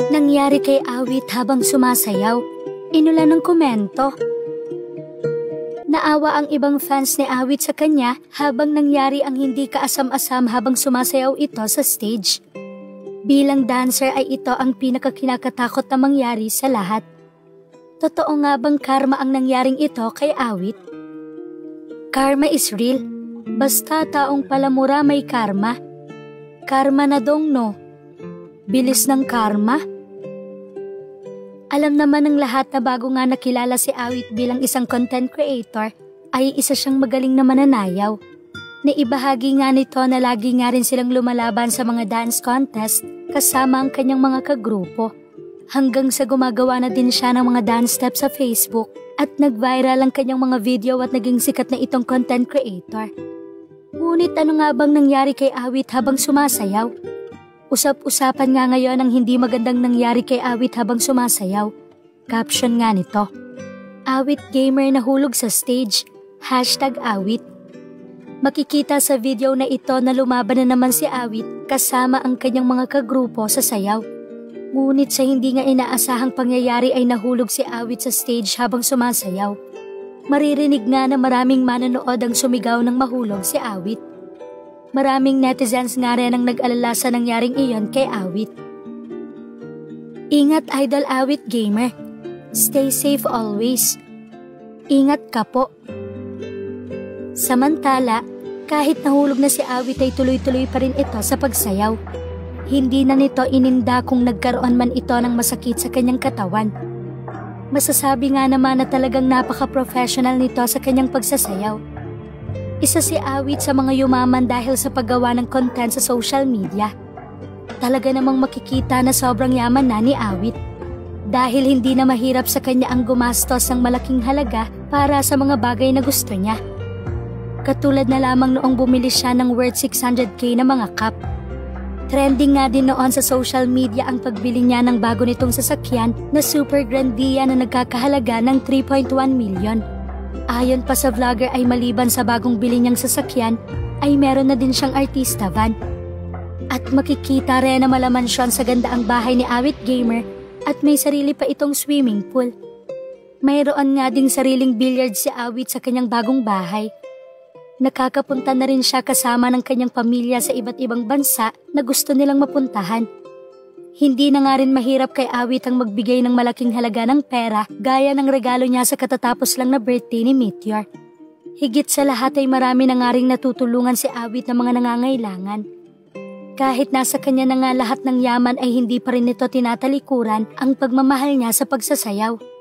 Nangyari kay Awit habang sumasayaw. Inulan ng komento. Naawa ang ibang fans ni Awit sa kanya habang nangyari ang hindi kaasam-asam habang sumasayaw ito sa stage. Bilang dancer ay ito ang pinakakinakatakot na mangyari sa lahat. Totoo nga bang karma ang nangyaring ito kay Awit? Karma is real. Basta taong palamura may karma. Karma na dong no. Bilis ng karma. Alam naman ng lahat na bago nga nakilala si Awit bilang isang content creator, ay isa siyang magaling na mananayaw. Naibahagi nga nito na lagi nga rin silang lumalaban sa mga dance contest kasama ang kanyang mga kagrupo. Hanggang sa gumagawa na din siya ng mga dance steps sa Facebook at nag-viral ang kanyang mga video at naging sikat na itong content creator. Ngunit ano nga bang nangyari kay Awit habang sumasayaw? Usap-usapan nga ngayon ang hindi magandang nangyari kay Awit habang sumasayaw. Caption nga nito, Awit gamer nahulog sa stage, #Awit. Makikita sa video na ito na lumaban na naman si Awit kasama ang kanyang mga kagrupo sa sayaw. Ngunit sa hindi nga inaasahang pangyayari ay nahulog si Awit sa stage habang sumasayaw. Maririnig nga na maraming manonood ang sumigaw ng mahulog si Awit. Maraming netizens nga rin ang nag-alala sa nangyaring iyon kay Awit. Ingat Idol Awit gamer. Stay safe always. Ingat ka po. Samantala, kahit nahulog na si Awit ay tuloy-tuloy pa rin ito sa pagsayaw. Hindi na nito ininda kung nagkaroon man ito ng masakit sa kanyang katawan. Masasabi nga naman na talagang napaka-professional nito sa kanyang pagsasayaw. Isa si Awit sa mga yumaman dahil sa paggawa ng content sa social media. Talaga namang makikita na sobrang yaman na ni Awit. Dahil hindi na mahirap sa kanya ang gumastos ng malaking halaga para sa mga bagay na gusto niya. Katulad na lamang noong bumili siya ng worth 600k na mga cup. Trending nga din noon sa social media ang pagbili niya ng bago nitong sasakyan na Super Grandia na nagkakahalaga ng 3.1 million. Ayon pa sa vlogger ay maliban sa bagong bili niyang sasakyan, ay meron na din siyang artista van. At makikita rin na malamansyon sa ganda ang bahay ni Awit Gamer at may sarili pa itong swimming pool. Mayroon nga ding sariling billiard si Awit sa kanyang bagong bahay. Nakakapunta na rin siya kasama ng kanyang pamilya sa iba't ibang bansa na gusto nilang mapuntahan. Hindi na nga rin mahirap kay Awit ang magbigay ng malaking halaga ng pera gaya ng regalo niya sa katatapos lang na birthday ni Meteor. Higit sa lahat ay marami na nga rin natutulungan si Awit ng mga nangangailangan. Kahit nasa kanya na nga lahat ng yaman ay hindi pa rin nito tinatalikuran ang pagmamahal niya sa pagsasayaw.